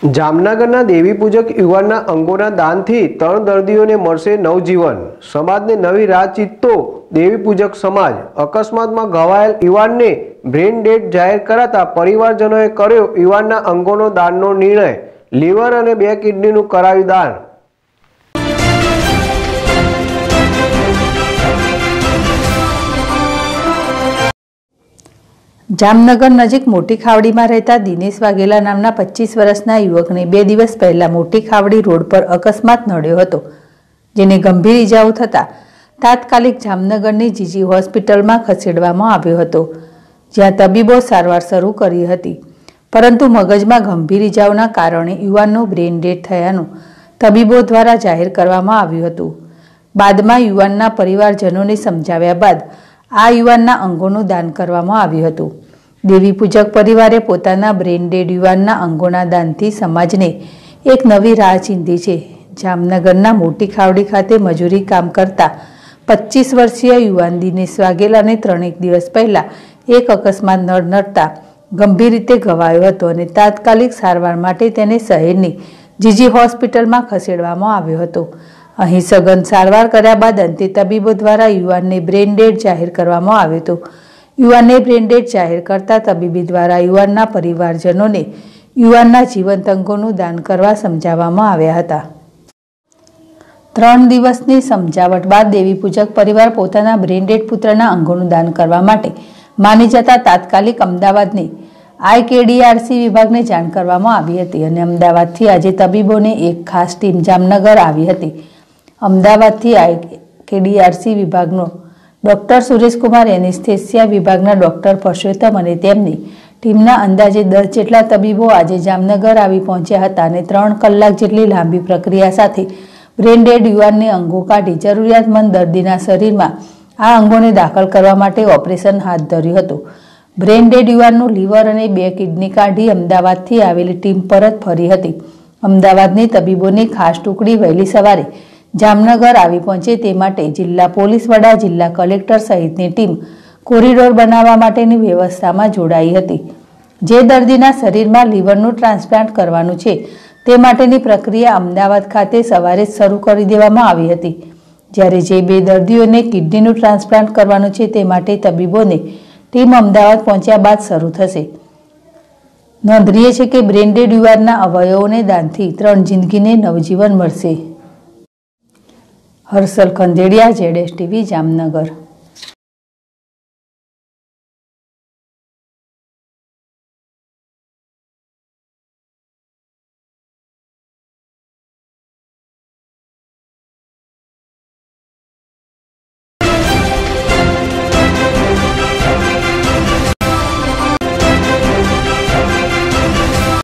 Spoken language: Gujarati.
જામનગરના દેવી પૂજક યુવાનના અંગોના દાનથી 3 દર્દીઓને મળશે નવજીવન। સમાજને નવી રાહ ચીંધતો દેવી પૂજક સમાજ। અકસ્માતમાં ઘવાયેલ યુવાનને બ્રેન ડેડ જાહેર કરાતા પરિવારજનોએ કર્યો યુવાનના અંગોનો દાનનો નિર્ણય। લીવર અને 2 કિડનીનું કરાયું દાન। જામનગર નજીક મોટી ખાવડીમાં રહેતા દિનેશ વાઘેલા નામના 25 વર્ષના યુવકને 2 દિવસ પહેલા મોટી ખાવડી રોડ પર અકસ્માત નડ્યો હતો, જેને ગંભીર ઇજાઓ થતા તાત્કાલિક જામનગરની જીજી હોસ્પિટલમાં ખસેડવામાં આવ્યો હતો, જ્યાં તબીબો સારવાર શરૂ કરી હતી, પરંતુ મગજમાં ગંભીર ઇજાઓના કારણે યુવાનનો બ્રેન ડેડ થયાનું તબીબો દ્વારા જાહેર કરવામાં આવ્યું હતું। બાદમાં યુવાનના પરિવારજનોને સમજાવ્યા બાદ આ યુવાનના અંગોનું દાન કરવામાં આવ્યું હતું। દેવી પૂજક પરિવારે પોતાના બ્રેન ડેડ યુવાનના અંગોના દાનથી સમાજને એક નવી રાહ ચીંધી છે। જામનગરના મોટી ખાવડી ખાતે મજૂરી કામ કરતા 25 વર્ષીય યુવાન દિનેશ વાઘેલાને 3 દિવસ પહેલા એક અકસ્માત નડતા ગંભીર રીતે ઘવાયો હતો અને તાત્કાલિક સારવાર માટે તેને શહેરની જીજી હોસ્પિટલમાં ખસેડવામાં આવ્યો હતો। અહીં સઘન સારવાર કર્યા બાદ અંતે તબીબો દ્વારા યુવાનને બ્રેન ડેડ જાહેર કરવામાં આવ્યો હતો। યુવાનને બ્રેન ડેડ જાહેર કરતા તબીબી દ્વારા યુવાનના પરિવારજનોને યુવાનના જીવંત અંગોનું દાન કરવા સમજાવવામાં આવ્યા હતા। 3 દિવસની સમજાવટ બાદ દેવી પૂજક પરિવાર પોતાના બ્રેન ડેડ પુત્રના અંગોનું દાન કરવા માટે માની જતા તાત્કાલિક અમદાવાદની IKDRC વિભાગને જાણ કરવામાં આવી હતી અને અમદાવાદથી આજે તબીબોને એક ખાસ ટીમ જામનગર આવી હતી। અમદાવાદથી IKDRC વિભાગનો ડોક્ટર સુરેશકુમાર, એનેસ્થેસિયા વિભાગના ડોક્ટર પરસોત્તમ અને તેમની ટીમના અંદાજે 10 જેટલા તબીબો આજે જામનગર આવી પહોંચ્યા હતા અને 3 કલાક જેટલી લાંબી પ્રક્રિયા સાથે બ્રેન ડેડ યુવાનને અંગો કાઢી જરૂરિયાતમંદ દર્દીના શરીરમાં આ અંગોને દાખલ કરવા માટે ઓપરેશન હાથ ધર્યું હતું। બ્રેન ડેડ યુવાનનું લીવર અને 2 કિડની કાઢી અમદાવાદથી આવેલી ટીમ પરત ફરી હતી। અમદાવાદની તબીબોની ખાસ ટુકડી વહેલી સવારે જામનગર આવી પહોંચે તે માટે જિલ્લા પોલીસ વડા, જિલ્લા કલેક્ટર સહિતની ટીમ કોરિડોર બનાવવા માટેની વ્યવસ્થામાં જોડાઈ હતી। જે દર્દીના શરીરમાં લીવરનું ટ્રાન્સપ્લાન્ટ કરવાનું છે તે માટેની પ્રક્રિયા અમદાવાદ ખાતે સવારે જ શરૂ કરી દેવામાં આવી હતી, જ્યારે જે 2 દર્દીઓને કિડનીનું ટ્રાન્સપ્લાન્ટ કરવાનું છે તે માટે તબીબોને ટીમ અમદાવાદ પહોંચ્યા બાદ શરૂ થશે। નોંધનીય છે કે બ્રેન ડેડ યુવાનના અવયવોને દાનથી 3 જિંદગીને નવજીવન મળશે। હર્ષલ ખંડેડિયા, ZSTV, જામનગર।